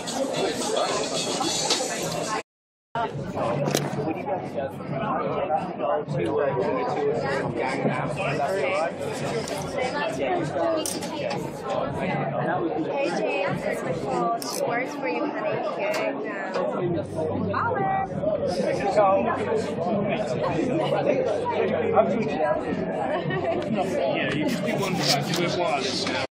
Hey James, it's Nicole. She works for you, honey. Here now. Yeah, you just do one track, do it wireless now.